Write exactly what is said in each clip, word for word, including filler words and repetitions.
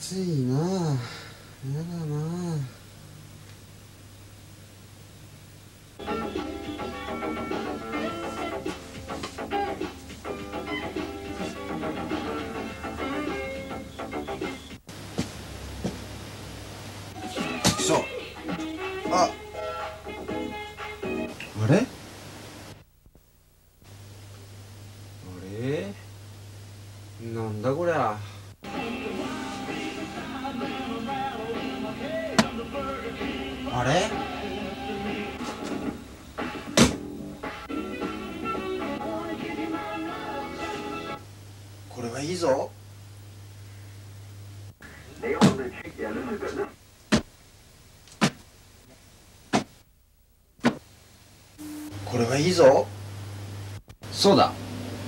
暑いなあ。やだなあ。そう。あ。あれ？あれ？なんだこりゃ。あれ？これはいいぞ。これはいいぞ。そうだ。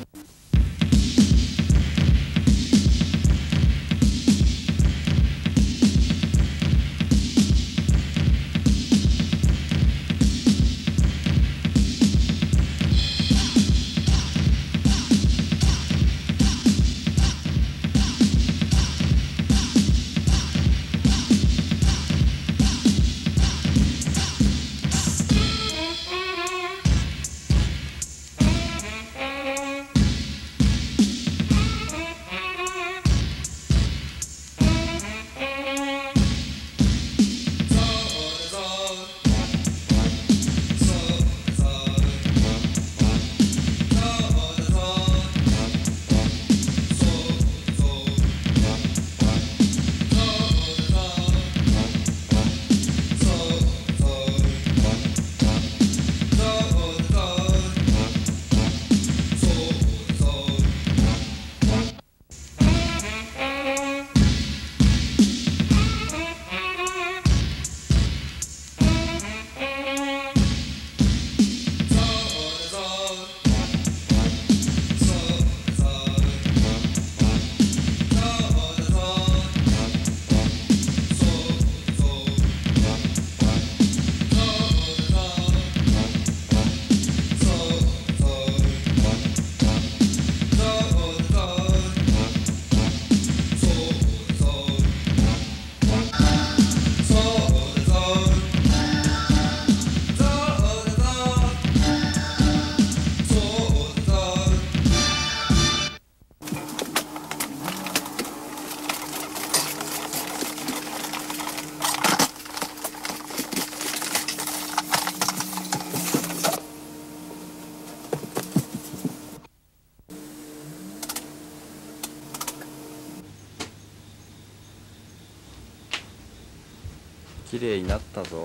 綺麗になったぞ。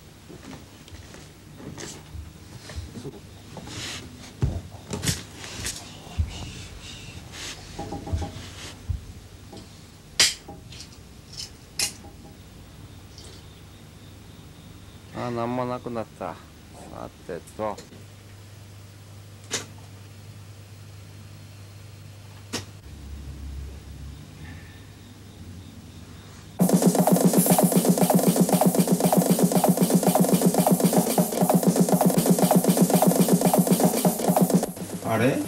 あー、なんもなくなった。さてと。 あれ？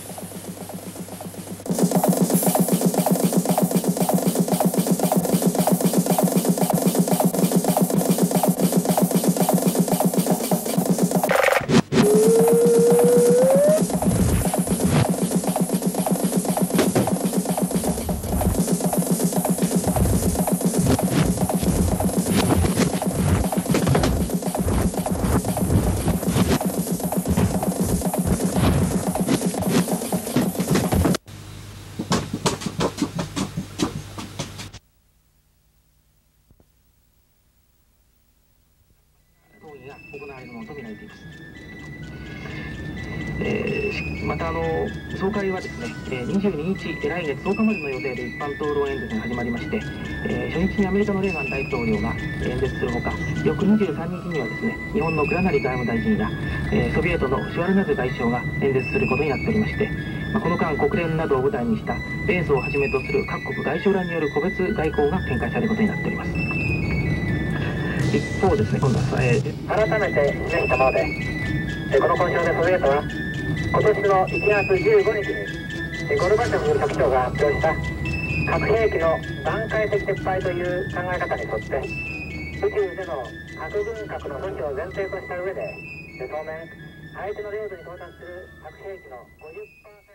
またあの総会はですね、にじゅうににち来月とおかまでの予定で一般討論演説が始まりまして、えー、初日にアメリカのレーガン大統領が演説するほか、翌にじゅうさんにちにはですね、日本の倉成外務大臣や、えー、ソビエトのシュワルナズ外相が演説することになっておりまして、まあ、この間国連などを舞台にした米ソをはじめとする各国外相らによる個別外交が展開されることになっております。一方ですね、今度は、えー、改めて示したもので、えー、この交渉でソビエトは今年のいちがつじゅうごにちにゴルバチョフ書記長が発表した核兵器の段階的撤廃という考え方に沿って宇宙での核軍拡の阻止を前提とした上で当面相手の領土に到達する核兵器の ごじゅっパーセント